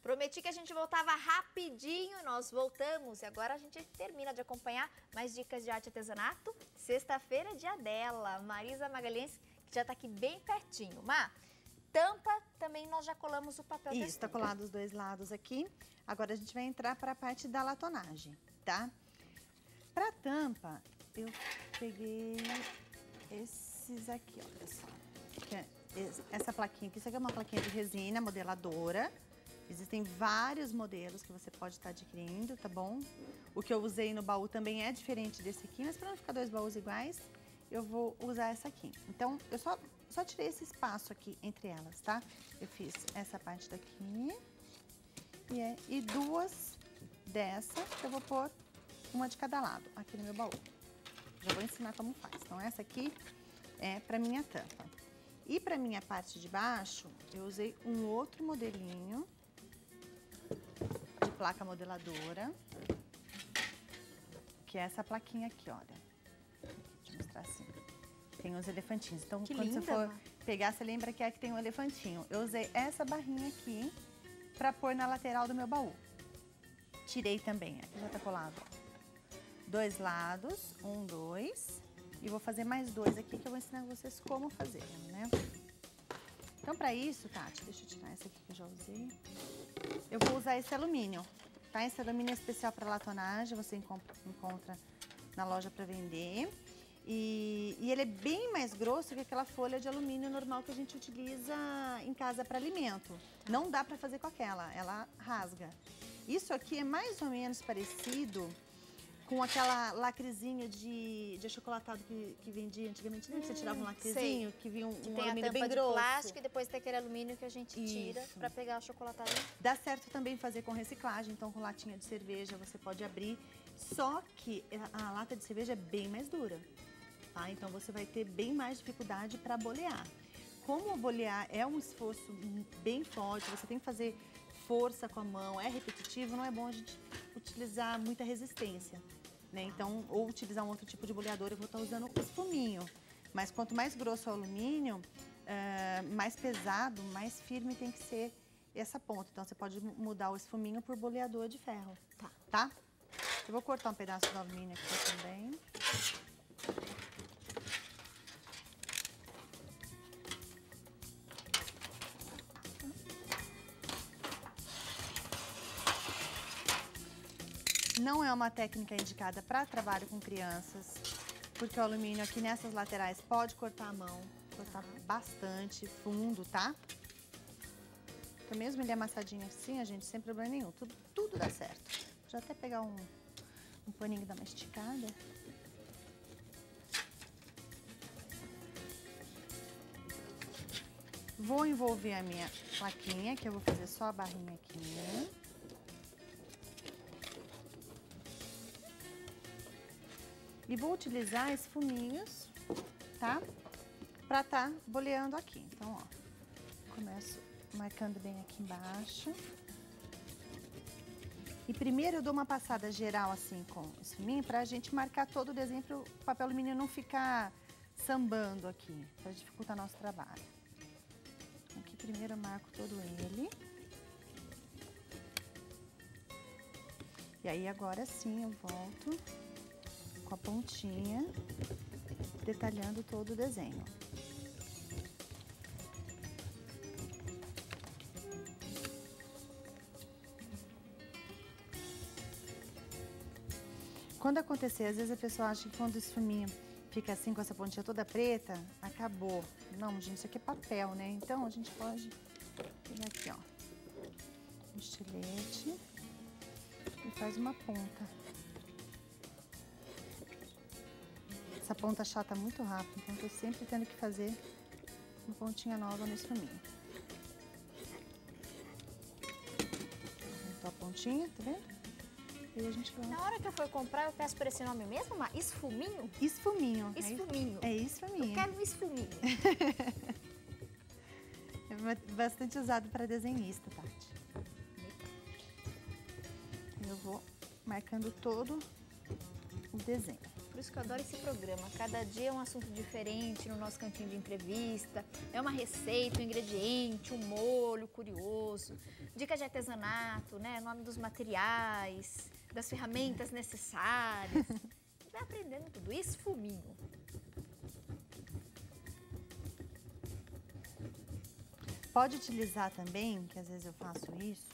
Prometi que a gente voltava rapidinho, nós voltamos. E agora a gente termina de acompanhar mais dicas de arte e artesanato. Sexta-feira, dia dela, Marisa Magalhães, que já está aqui bem pertinho. Má, tampa também nós já colamos o papel. Isso, está colado os dois lados aqui. Agora a gente vai entrar para a parte da latonagem, tá? Para tampa, eu peguei esses aqui, ó, pessoal. Essa plaquinha aqui, isso aqui é uma plaquinha de resina modeladora. Existem vários modelos que você pode estar adquirindo, tá bom? O que eu usei no baú também é diferente desse aqui, mas para não ficar dois baús iguais, eu vou usar essa aqui. Então, eu só tirei esse espaço aqui entre elas, tá? Eu fiz essa parte daqui e duas dessa, que eu vou pôr uma de cada lado aqui no meu baú. Já vou ensinar como faz. Então, essa aqui é para minha tampa. E para minha parte de baixo, eu usei um outro modelinho de placa modeladora, que é essa plaquinha aqui, olha. Deixa eu mostrar assim. Tem os elefantinhos. Então, que quando linda, você for Má. pegar, você lembra que é que tem um elefantinho. Eu usei essa barrinha aqui para pôr na lateral do meu baú. Tirei também, aqui já tá colado, ó. Dois lados, um, dois. E vou fazer mais dois aqui que eu vou ensinar vocês como fazer, né? Então, para isso, Tati, deixa eu tirar essa aqui que eu já usei. Eu vou usar esse alumínio, tá? Esse alumínio é especial para latonagem, você encontra na loja para vender. E ele é bem mais grosso que aquela folha de alumínio normal que a gente utiliza em casa para alimento. Não dá para fazer com aquela, ela rasga. Isso aqui é mais ou menos parecido com aquela lacrezinha de achocolatado que vendia antigamente. Lembra que você tirava um lacrezinho, que vinha um tem alumínio a bem tampa de grosso? plástico e depois tem aquele alumínio que a gente tira Isso. para pegar o chocolatado. Dá certo também fazer com reciclagem, então com latinha de cerveja você pode abrir, só que a lata de cerveja é bem mais dura, tá? Então você vai ter bem mais dificuldade para bolear. Como bolear é um esforço bem forte, você tem que fazer força com a mão, é repetitivo, não é bom a gente utilizar muita resistência, né? Então, ou utilizar um outro tipo de boleador, eu vou estar usando o espuminho. Mas quanto mais grosso o alumínio, mais pesado, mais firme tem que ser essa ponta. Então, você pode mudar o esfuminho por boleador de ferro, tá? Eu vou cortar um pedaço do alumínio aqui também. Não é uma técnica indicada para trabalho com crianças, porque o alumínio aqui nessas laterais pode cortar a mão, cortar bastante fundo, tá? Então, mesmo ele amassadinho assim, a gente, sem problema nenhum, tudo dá certo. Deixa eu até pegar um paninho e dar uma esticada. Vou envolver a minha plaquinha, que eu vou fazer só a barrinha aqui. E vou utilizar esfuminhos, tá? Pra tá boleando aqui. Então, ó, começo marcando bem aqui embaixo. E primeiro eu dou uma passada geral assim com esfuminho pra gente marcar todo o desenho, para o papel alumínio não ficar sambando aqui, pra dificultar nosso trabalho. Então, aqui primeiro eu marco todo ele. E aí agora sim eu volto com a pontinha, detalhando todo o desenho. Quando acontecer, às vezes a pessoa acha que quando o esfuminho fica assim com essa pontinha toda preta, acabou. Não, gente, isso aqui é papel, né? Então a gente pode pegar aqui, ó, um estilete e faz uma ponta. Essa ponta chata muito rápido, então tô sempre tendo que fazer uma pontinha nova no esfuminho. Aumentou a pontinha, tá vendo? E aí a gente vai... Na hora que eu for comprar, eu peço por esse nome mesmo, Má? Esfuminho? Esfuminho. Esfuminho. É esfuminho. Eu quero um esfuminho. É bastante usado para desenhista, Tati. Eu vou marcando todo o desenho. Por isso que eu adoro esse programa. Cada dia é um assunto diferente no nosso cantinho de entrevista. É uma receita, um ingrediente, um molho curioso. dicas de artesanato, né? Nome dos materiais, das ferramentas necessárias. Vai aprendendo tudo isso, fuminho. Pode utilizar também, que às vezes eu faço isso.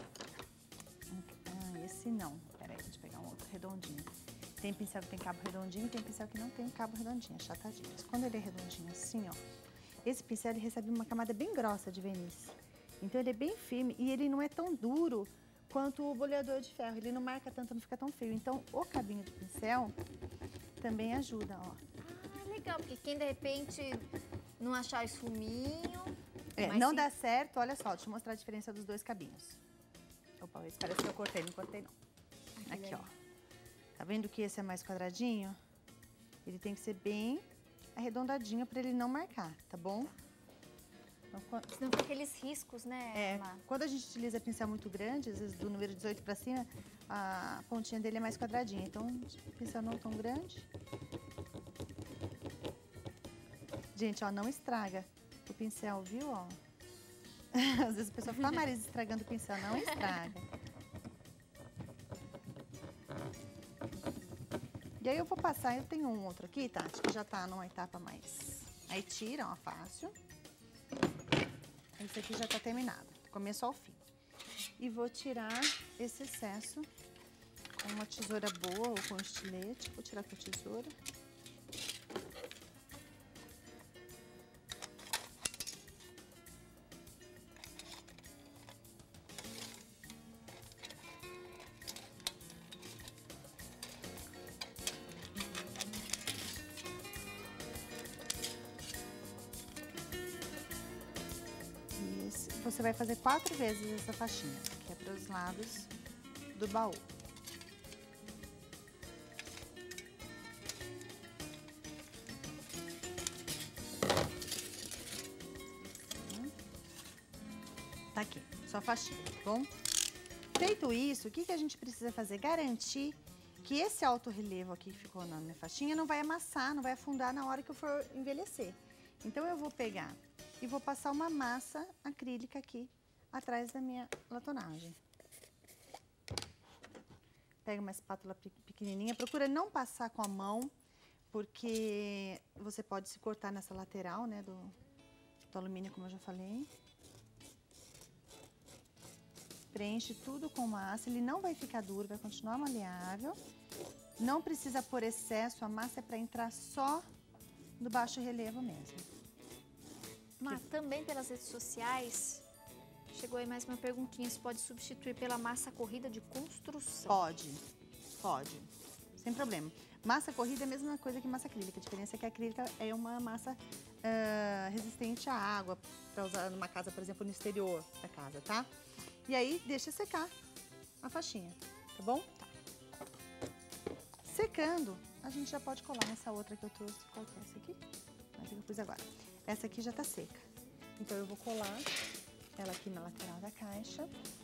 Esse não. Peraí, deixa eu pegar um outro redondinho. Tem pincel que tem cabo redondinho e tem pincel que não tem cabo redondinho, achatadinho. Mas quando ele é redondinho assim, ó, esse pincel ele recebe uma camada bem grossa de verniz. Então ele é bem firme e ele não é tão duro quanto o boleador de ferro. Ele não marca tanto, não fica tão feio. Então o cabinho de pincel também ajuda, ó. Ah, legal, porque quem de repente não achar esfuminho... não dá certo, olha só, deixa eu mostrar a diferença dos dois cabinhos. Opa, esse parece que eu cortei, não cortei não. Aqui, ó. Tá vendo que esse é mais quadradinho? Ele tem que ser bem arredondadinho para ele não marcar, tá bom? Então, senão fica aqueles riscos, né, Má? Quando a gente utiliza pincel muito grande, às vezes do número 18 para cima, a pontinha dele é mais quadradinha. Então, pincel não tão grande. Gente, ó, não estraga o pincel, viu, ó? Às vezes a pessoa fala, Marisa, estragando o pincel. Não estraga. E aí eu vou passar, eu tenho um outro aqui, Tati, que já tá numa etapa mais... Aí tira, ó, fácil. Esse aqui já tá terminado, do começo ao fim. E vou tirar esse excesso com uma tesoura boa ou com um estilete. Vou tirar com a tesoura. Você vai fazer 4 vezes essa faixinha, que é para os lados do baú. Tá aqui, só faixinha, tá bom? Feito isso, o que que a gente precisa fazer? Garantir que esse alto relevo aqui que ficou na minha faixinha não vai amassar, não vai afundar na hora que eu for envelhecer. Então eu vou pegar e vou passar uma massa acrílica aqui atrás da minha latonagem. Pega uma espátula pequenininha, procura não passar com a mão, porque você pode se cortar nessa lateral, né, do alumínio, como eu já falei. Preenche tudo com massa, ele não vai ficar duro, vai continuar maleável. Não precisa pôr excesso, a massa é para entrar só no baixo relevo mesmo. Mas também pelas redes sociais, chegou aí mais uma perguntinha, se pode substituir pela massa corrida de construção? Pode, sem problema. Massa corrida é a mesma coisa que massa acrílica, a diferença é que a acrílica é uma massa resistente à água, para usar numa casa, por exemplo, no exterior da casa, tá? E aí, deixa secar a faixinha, tá bom? Tá. Secando, a gente já pode colar nessa outra que eu trouxe. Qual que é essa aqui? Essa que eu pus agora. Essa aqui já tá seca. Então, eu vou colar ela aqui na lateral da caixa.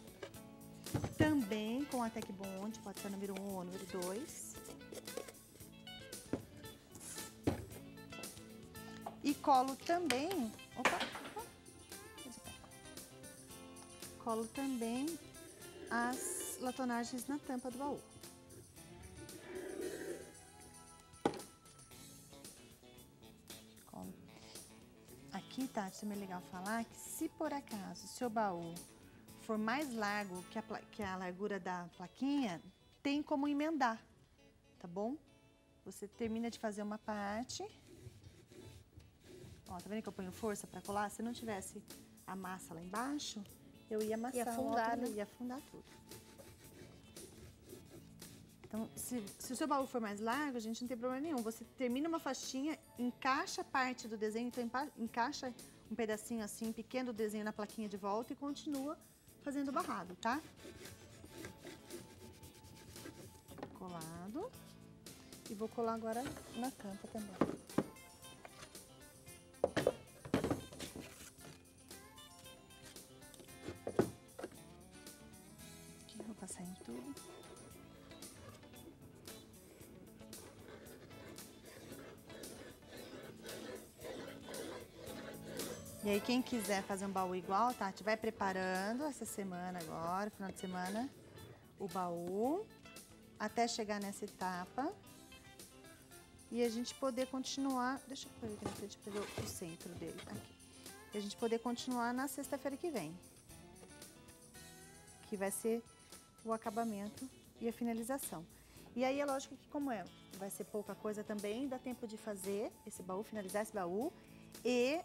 Também com a Tec Bond, pode ser número 1 ou número 2. E colo também... Colo também as latonagens na tampa do baú. Colo. Aqui, Tati, também é legal falar que se por acaso o seu baú for mais largo que a largura da plaquinha, tem como emendar, tá bom? Você termina de fazer uma parte. Ó, tá vendo que eu ponho força pra colar? Se não tivesse a massa lá embaixo, eu ia amassar, ia afundar, né? Ia afundar tudo. Então, se o seu baú for mais largo, a gente não tem problema nenhum. Você termina uma faixinha, encaixa parte do desenho, então encaixa um pedacinho assim, pequeno do desenho na plaquinha de volta e continua fazendo o barrado, tá? Colado. E vou colar agora na tampa também. Aqui, vou passar em tudo. E aí, quem quiser fazer um baú igual, tá? A gente vai preparando essa semana agora, final de semana, o baú, até chegar nessa etapa. E a gente poder continuar... Deixa eu pôr aqui na frente para ver o centro dele. Aqui. E a gente poder continuar na sexta-feira que vem. Que vai ser o acabamento e a finalização. E aí é lógico que como vai ser pouca coisa também, dá tempo de fazer esse baú, finalizar esse baú e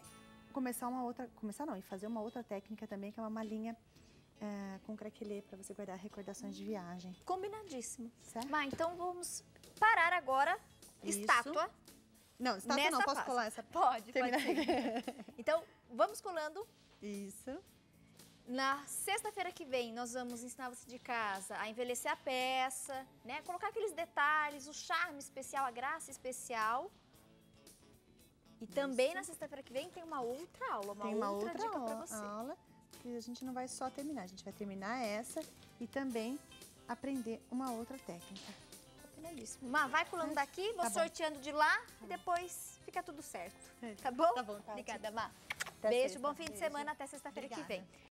e fazer uma outra técnica também, que é uma malinha com craquelê para você guardar recordações de viagem. Combinadíssimo. Certo? Mas então vamos parar agora. Isso. Estátua. Não, estátua não, posso colar essa? Pode ser. Então, vamos colando. Isso. Na sexta-feira que vem, nós vamos ensinar você de casa a envelhecer a peça, né? Colocar aqueles detalhes, o charme especial, a graça especial. E também na sexta-feira que vem tem uma outra aula, uma outra dica para você. Aula que a gente não vai só terminar, a gente vai terminar essa e também aprender uma outra técnica. Combinadíssimo. Má, vai colando daqui, vou sorteando de lá e depois fica tudo certo. Tá bom? Tá bom, tá. Obrigada, Má. Até Beijo, sexta. bom fim de semana, até sexta-feira que vem.